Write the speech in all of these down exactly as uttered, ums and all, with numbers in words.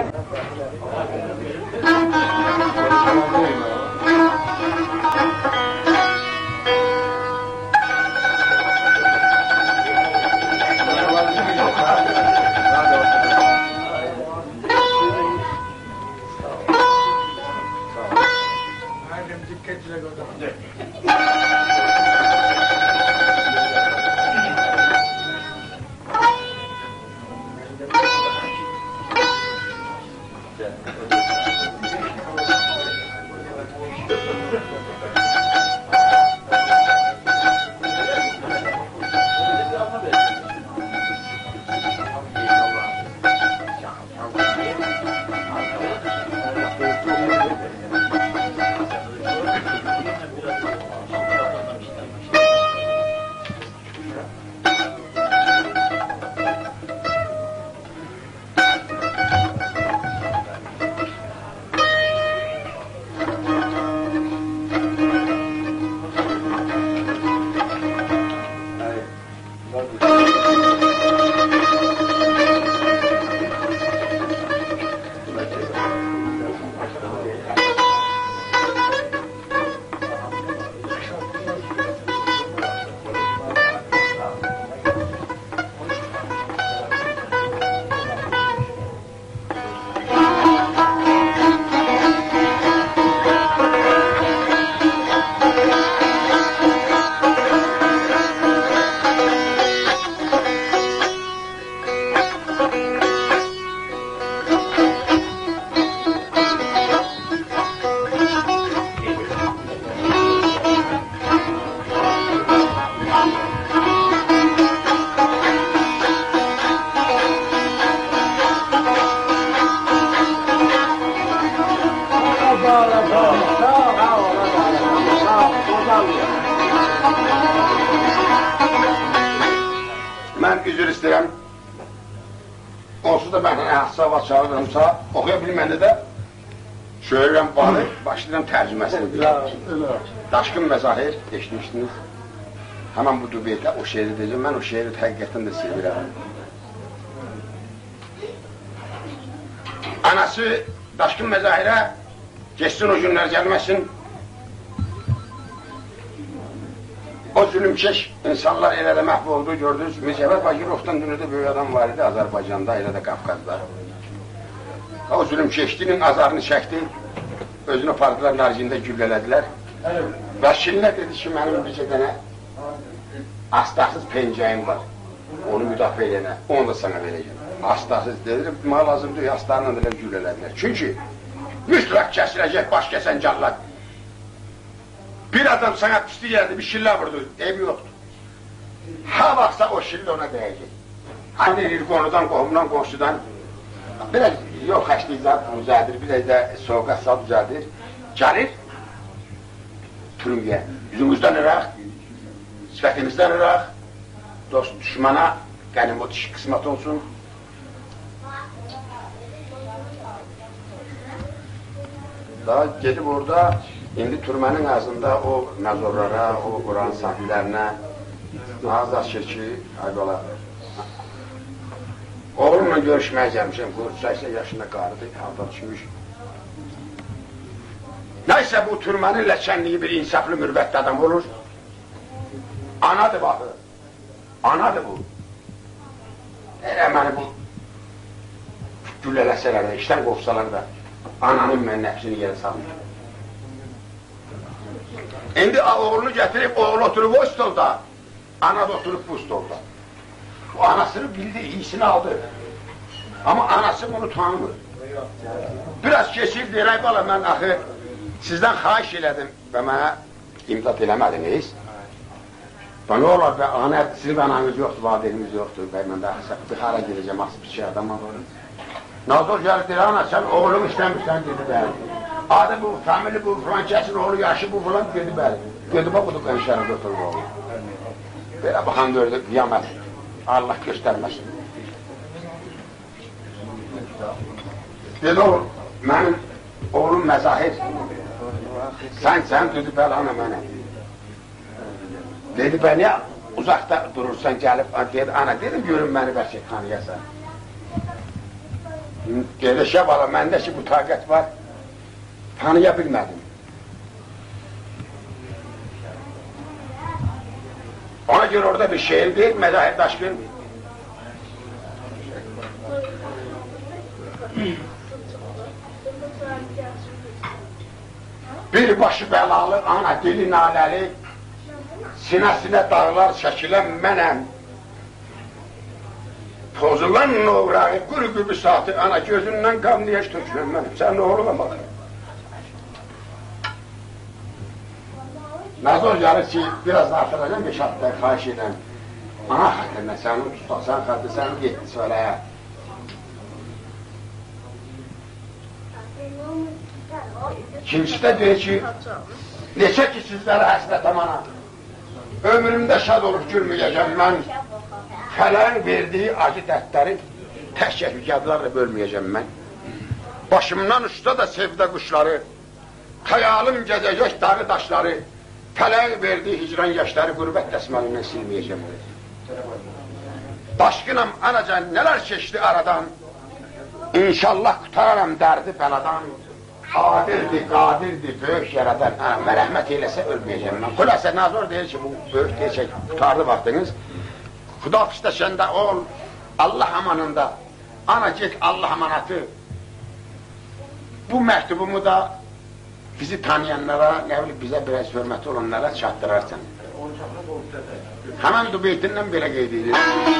Mən üzr istəyirəm. Onsuz da mən hava çağırırımsa, oxuya bilməndə də şöyrəm balı, başlayıram tərcüməsini. Daşqın Məzahir, eşitmişdiniz. Həmən bu dubeytlə o şeiri deyəcəm. Mən o şeiri həqiqətən də sevirəm. Anası Daşqın Məzahirə geçsin o günlər gəlməsin. O zülümkeş insanlar elə də məhv olduğu gördünüz. Mücəvər Bagirovdan dünədə böyük adam var idi Azərbaycanda, elə də Qafqazda. O zülümkeşliğinin azarını çəkdi. Özünü apardılar, naricində güllələdilər. Vəkilinə dedi ki, mənim bir dənə astasız pencəyim var. Onu müdafiə edənə, onu da sana verəcəm. Astasız dedi, mənə lazımdır, astarla da güllələdilər. Çünki mütləq kəsiləcək, baş kəsən callad. Bir adam sana pislik yerdi, bir şillə vurdu, evi yoxdur. Ha vaxtsa o şillə ona dəyəcək. Hani deyir, qonudan, qohumdan, qonşudan. Biraz yol xəşliyizlər düzəldir, biraz da soğuqatsal düzəldir. Gəlir, türümgəyə, yüzümüzdən ıraq, sifətimizdən ıraq, dost düşmana qənim o dişi qismət olsun. Daha gedib orada, indi türmənin ağzında o məzorlara, o Quran sahiblərinə ağız açır ki, ay bala, oğlumla görüşməyə gəlmişəm, səksən yaşında qarıdır, halda düşmüş. Nəysə bu türmənin ləçənliyi bir insaflı mürvətli adam olur. Anadır baxı, anadır bu. Elə məni bu güllələsələr də, işdən qovsalar da, ananın mən nəfsini yerə salmır. İndi oğlunu gətirib, oğlu oturub o stolda, ana da oturub bu stolda. O anasını bildi, iyisini aldı. Amma anası bunu tanımır. Biraz keçib deyir, ay bala, mən axı sizdən xahiş elədim və mənə imdad eləmədiniz. Və nə olar, ana, sizin ananız yoxdur, valideynimiz yoxdur, və mən də xara girəcəm, asıb bir şey adama olur. Nazor gəlib deyir, ana, sən oğlum istəmirsən, dedi bəli. Adı bu, famili bu, Frankəsin oğlu, yaşı bu falan, dedi bəli. Dedi, bax, bu da qənşərində oturur oğlu. Belə baxan gördü, qiyamət, Allah göstərməsin. Dedi, oğlum, mənim oğlum Məzahir, sən, sən, dedi, bəli, ana mənə. Dedi, bəni uzaqda durursan, gəlib, dedi, ana, dedim, görün məni bəlkə tanıyasa. Gelişe bala, məndə ki bu taqət var, tanıya bilmədim. Ona göre orada bir şehir değil, Mezahir Daşkın. Bir başı belalı, ana dili naləli, sinəsinə dağlar çəkilən mənəm. Pozulan noğrağı, quru gibi saati, ana gözündən qanlı yaş tökülən mənəm. Sən ne oğluna baxın. Nazor yarı ki, biraz artıracağım, beş altı xahiş edən. Ana xətrinə, sənin tutasan xətri, sənin getdi söyləyə. İkincisi de diyor ki, neçə ki sizlərə həsrətəm ana, ömrümdə şad olub gülməyəcəm mən, fələyin verdiyi acı dərdləri tək şəhvigədlərlə bölməyəcəm mən. Başımdan uçda da sevdə quşları, xəyalım gəzəcək dağı daşları, fələyin verdiyi hicran yaşları qürbət dəsməlindən silməyəcəm. Daşqınam anacan nələr keçdi aradan, İnşallah qutararam dərdi bəladan. Qadirdir, qadirdir, böyük yaradan, və rəhmət eyləsə ölməyəcəm mən. Xülasə Nazor deyir ki, bu böyük deyəcək, qutarlı vaxtınız. Xudafizdə səndə ol, Allah amanında, ana get Allah amanatı. Bu məktubumu da bizi tanıyanlara, nə bilib bizə biraz hörməti olanlara çatdırarsan. Həmən bu beytindən belə qeyd edir.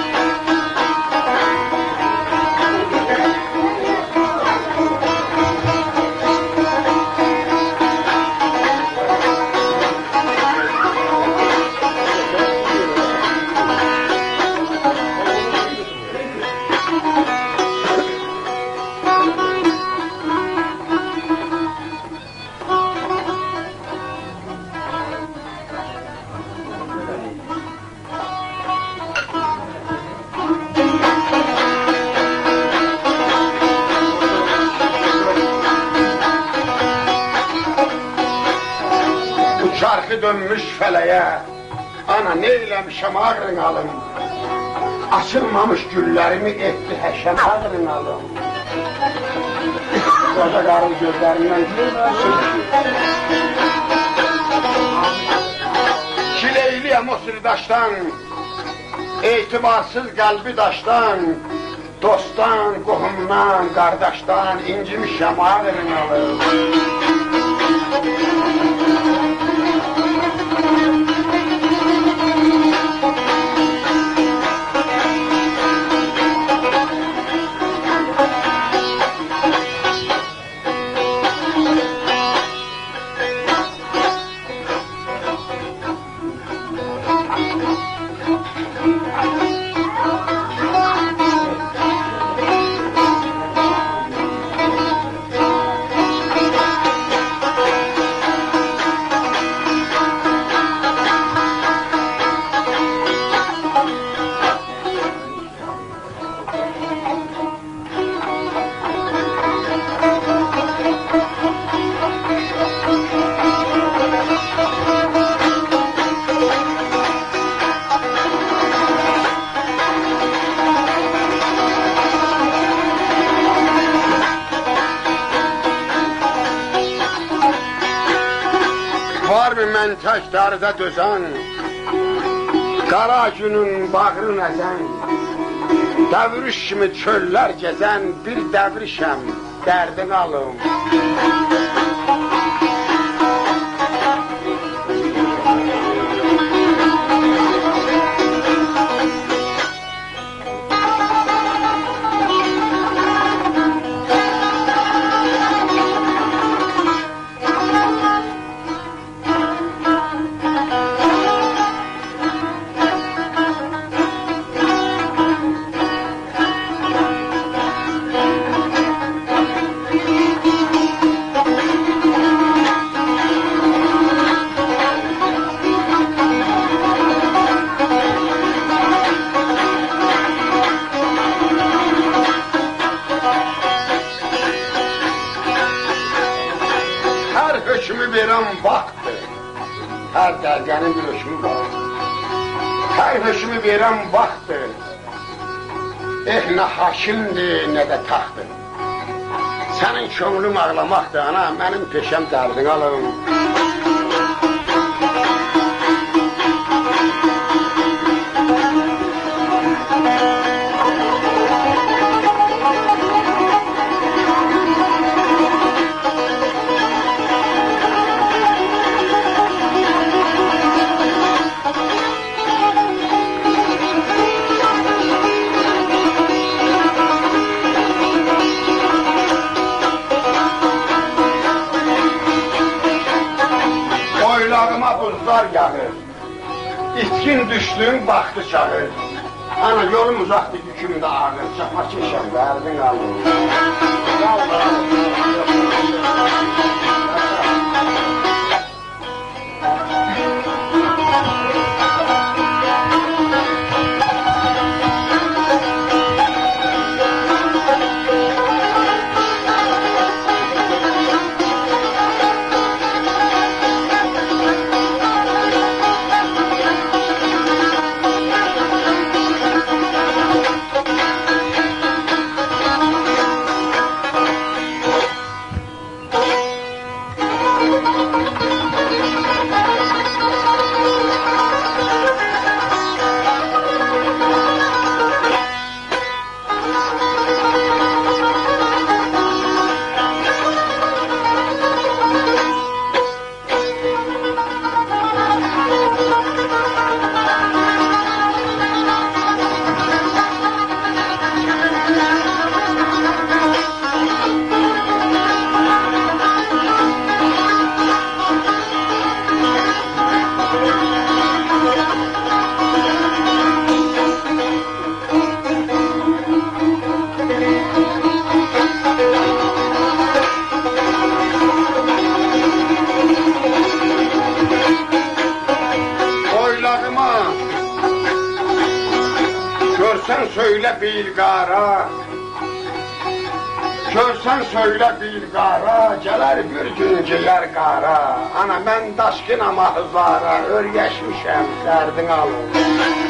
Çarxı dönmüş fələyə, ana neyləmişəm ağrın alım, açılmamış güllərimi etdi həşəm ağrın alım. Qoca qarın gözlərindən Kileyliyəm o sirdaşdan, etibarsız qəlbi daşdan, dostdan, qohumdan, qardaşdan incimişəm ağrın alım. Mən tək dərdə dözən, qara günün bağrın əzən, dəvriş kimi çöllər gəzən bir dəvrişəm, dərdini alım. Hər dərgənin bir hökmü var. Hər hökmü verən vaxtdır. Eh, nə hakimdir, nə də taxtdır. Sənin könlün ağlamaqdır, ana, mənim peşəm dərdin alım. Buzlar yağır, içkin düşdüm, baxdı çağır. Ana, yolum uzaqdır, yüküm də ağır, çapa keşəm, dərdin alır. Görsən söylə bir qara, görsən söylə bir qara, gələr bir gün gələr qara. Ana, mən daşqınam ahızlara, örgəşmişəm, dərdin alım.